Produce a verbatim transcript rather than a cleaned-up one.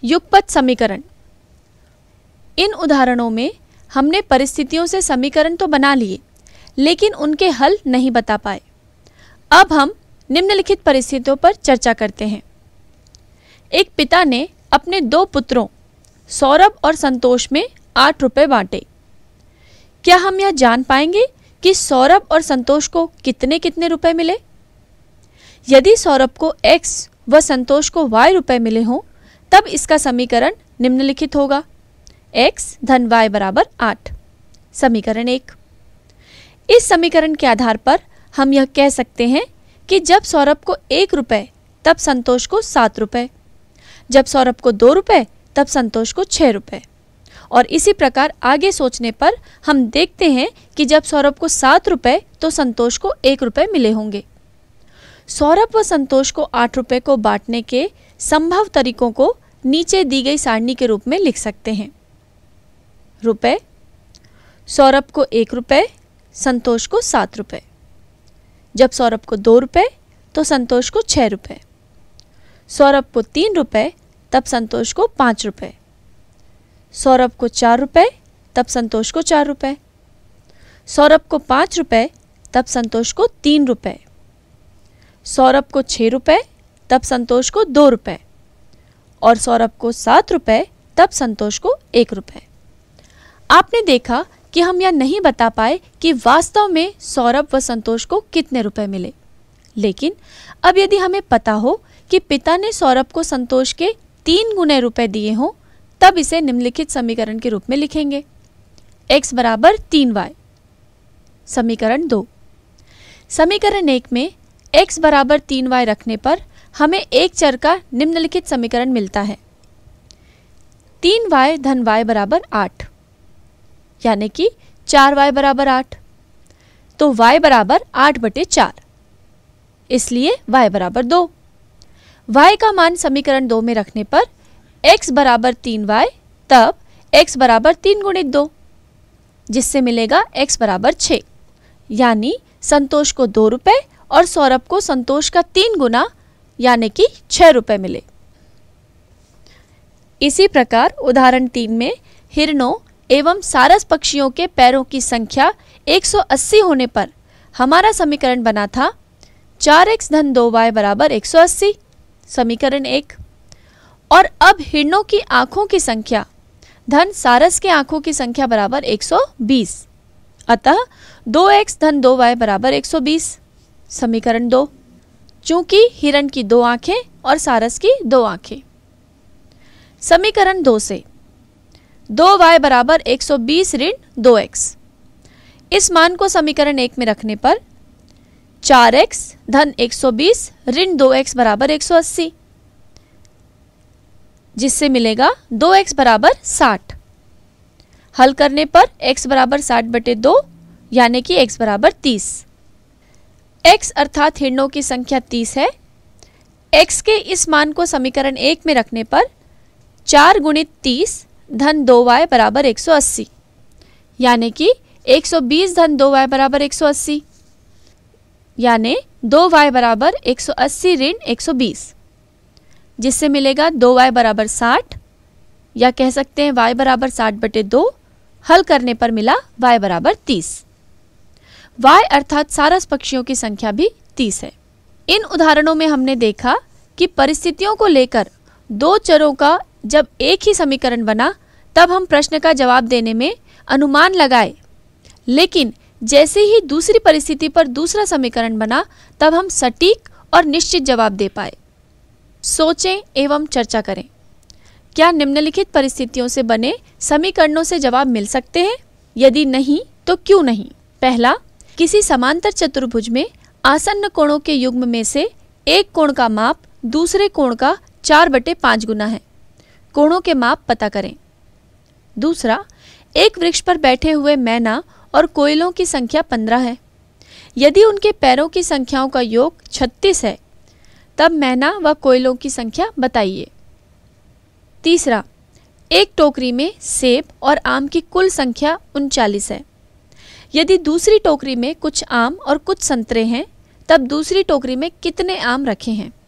युगपत समीकरण। इन उदाहरणों में हमने परिस्थितियों से समीकरण तो बना लिए, लेकिन उनके हल नहीं बता पाए। अब हम निम्नलिखित परिस्थितियों पर चर्चा करते हैं। एक पिता ने अपने दो पुत्रों सौरभ और संतोष में आठ रुपए बांटे। क्या हम यह जान पाएंगे कि सौरभ और संतोष को कितने कितने रुपए मिले? यदि सौरभ को x व संतोष को y रुपए मिले हों, तब इसका समीकरण निम्नलिखित होगा। x धन y बराबर आठ। समीकरण एक। इस समीकरण के आधार पर हम यह कह सकते हैं कि जब सौरभ को एक रुपए तब संतोष को सात रुपए, जब सौरभ को दो रुपए तब संतोष को छः रुपए। और इसी प्रकार आगे सोचने पर हम देखते हैं कि जब सौरभ को सात रुपए तो संतोष को एक रुपए मिले होंगे। सौरभ व संतोष को आठ रुपए को बांटने के संभव तरीकों को नीचे दी गई सारणी के रूप में लिख सकते हैं। रुपए, सौरभ को एक रुपए, संतोष को सात रुपए। जब सौरभ को दो रुपए तो संतोष को छः रुपए। सौरभ को तीन रुपए तब संतोष को पाँच रुपए। सौरभ को चार रुपए तब संतोष को चार रुपए। सौरभ को पाँच रुपए तब संतोष को तीन रुपए। सौरभ को छः रुपए तब संतोष को दो रुपए और सौरभ को सात रुपए तब संतोष को एक रुपए। आपने देखा कि हम यह नहीं बता पाए कि वास्तव में सौरभ व संतोष को कितने रुपए मिले, लेकिन अब यदि हमें पता हो कि पिता ने सौरभ को संतोष के तीन गुने रुपए दिए हों, तब इसे निम्नलिखित समीकरण के रूप में लिखेंगे। x बराबर तीन वाई। समीकरण दो। समीकरण एक में x बराबर तीन वाई रखने पर हमें एक चर का निम्नलिखित समीकरण मिलता है। तीन वाई धन y बराबर आठ, यानी कि चार वाई बराबर आठ। तो y बराबर आठ बटे चार, इसलिए y बराबर दो। y का मान समीकरण दो में रखने पर x बराबर तीन वाई, तब x बराबर तीन गुणित दो, जिससे मिलेगा x बराबर छः, यानी संतोष को दो रुपए और सौरभ को संतोष का तीन गुना यानी कि छः रुपए मिले। इसी प्रकार उदाहरण तीन में हिरणों एवं सारस पक्षियों के पैरों की संख्या एक सौ अस्सी होने पर हमारा समीकरण बना था चार एक्स धन दो वाई बराबर एक सौ अस्सी। समीकरण एक। और अब हिरणों की आंखों की संख्या धन सारस के आंखों की संख्या बराबर एक सौ बीस, अतः दो एक्स धन दो वाई बराबर एक सौ बीस। समीकरण दो। चूंकि हिरण की दो आंखें और सारस की दो आंखें। समीकरण दो से दो वाई बराबर एक सौ बीस ऋण दो एक्स। इस मान को समीकरण एक में रखने पर चार एक्स धन एक सौ बीस ऋण दो एक्स बराबर एक सौ अस्सी, जिससे मिलेगा दो एक्स बराबर साठ। हल करने पर x बराबर साठ बटे दो, यानी कि x बराबर तीस। x अर्थात हिरणों की संख्या तीस है। x के इस मान को समीकरण एक में रखने पर चार गुणित तीस धन दो वाई बराबर एक सौ अस्सी, यानी कि एक सौ बीस धन दो वाई बराबर एक सौ अस्सी, यानी दो वाई बराबर एक सौ अस्सी ऋण एक सौ बीस, जिससे मिलेगा दो वाई बराबर साठ, या कह सकते हैं y बराबर साठ बटे दो। हल करने पर मिला y बराबर तीस। y अर्थात सारस पक्षियों की संख्या भी तीस है। इन उदाहरणों में हमने देखा कि परिस्थितियों को लेकर दो चरों का जब एक ही समीकरण बना, तब हम प्रश्न का जवाब देने में अनुमान लगाए, लेकिन जैसे ही दूसरी परिस्थिति पर दूसरा समीकरण बना, तब हम सटीक और निश्चित जवाब दे पाए। सोचें एवं चर्चा करें। क्या निम्नलिखित परिस्थितियों से बने समीकरणों से जवाब मिल सकते हैं? यदि नहीं तो क्यों नहीं? पहला, किसी समांतर चतुर्भुज में आसन्न कोणों के युग्म में से एक कोण का माप दूसरे कोण का चार बटे पाँच गुना है। कोणों के माप पता करें। दूसरा, एक वृक्ष पर बैठे हुए मैना और कोयलों की संख्या पंद्रह है। यदि उनके पैरों की संख्याओं का योग छत्तीस है, तब मैना व कोयलों की संख्या बताइए। तीसरा, एक टोकरी में सेब और आम की कुल संख्या उनचालीस है। यदि दूसरी टोकरी में कुछ आम और कुछ संतरे हैं, तब दूसरी टोकरी में कितने आम रखे हैं?